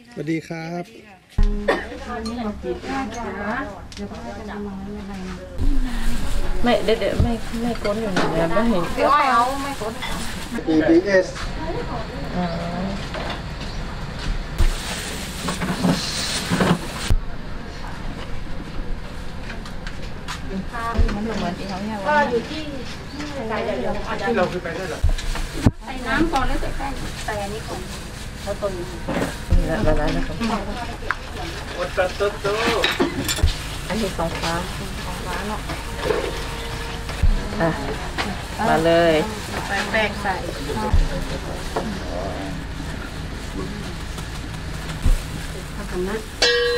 สวัสดีครับไม่เด็ดไม่ก้นอยู่ไหนไม่เห็นไม่เอาไม่ก้น BBS ก็อยู่ที่ใส่เดี๋ยวที่เราคือไปได้หรอใส่น้ำก่อนแล้วใส่แป้งใส่อันนี้ก่อนแล้วต้นนี่แล้วนะครับวัดตัดตัวอันนี้ของฟ้าเนาะมาเลยแป้งใส่ทำนะ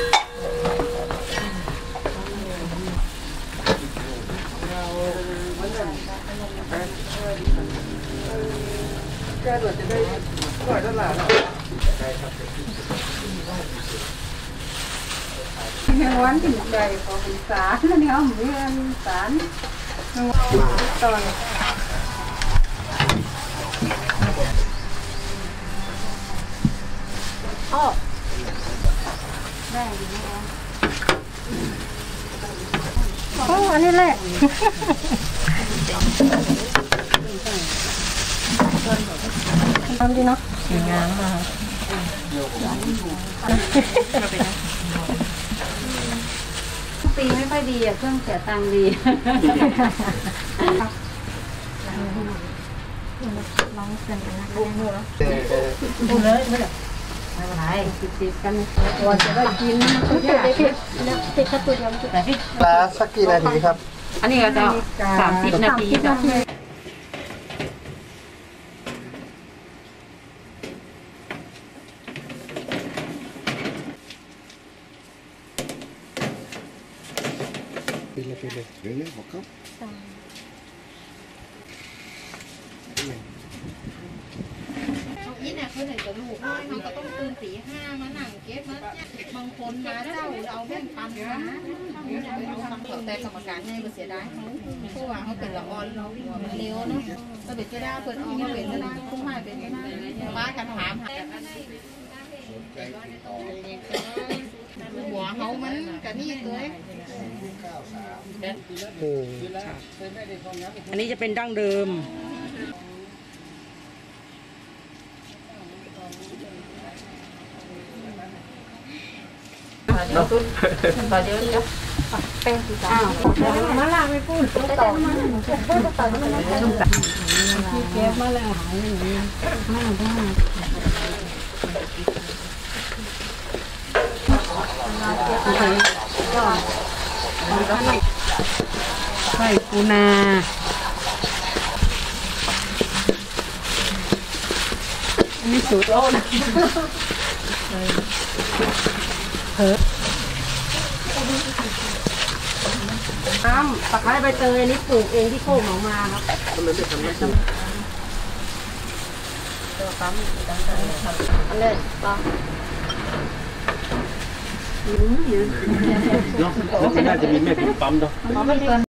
แก้ด่วนจะได้ปล่อยตลาดวันที่ใดพอเป็นสารแล้วเนี่ยเหมือนสารตอนอ้อได้โอ้อันนี้แหละทำดีเนาะงามมากตีไม่ค่อยดีอ่ะเครื่องเสียตังค์ดีลองเสียงกันนะบุ้งเลยบุ้งเลยไม่เป็นไรติดกันตัวจะได้กินมันก็ยากติดแค่ตัวเดียวแต่ที่ลาสักกี่นาทีครับอันนี้ก็จะ30 นาทีจ้ะเป็นเลยเดี๋ยวบอกเขานี่เนี่ยเขาไหนจะลูกน้อยเขาก็ต้องตื่นตีห้ามาหนังเก็บมาบางคนมาเจ้าเอาแม่งปันนะเอาทำเผื่อแต่กรรมการให้ก็เสียดายเขาเพราะว่าเขาเป็นละอ่อนเราหัวมันเร็วเนาะก็เป็นจะได้เปิดออกมาเป็นจะได้คุ้มมาเป็นจะได้มากันถามหัวเขามันกับนี่เลยอันนี้จะเป็นดั้งเดิมต่อเดี๋ยวจะแป้งสีจ้ามาล่าไม่พูดต่อมาต่อที่เก็บมาแล้วหายอย่างนี้ไม่ได้ใส่ปูนาอันนี้สูตรโอ้นะน้ำตะไคร้ใบเตยนี่ปลูกเองที่โคกหนองมาครับอันนี้ปลาเนาะน่าจะมีแม่เป็นปั๊มเนาะ